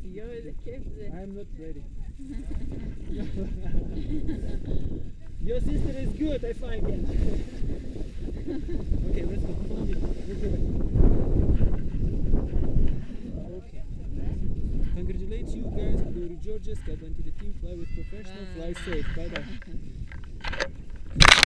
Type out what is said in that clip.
I'm not ready. Your sister is good, I find it. Okay, let's go. Follow me. Let's go back. Okay. Congratulate you guys, Glory Georges, got into the team, fly with professional, fly safe. Bye bye.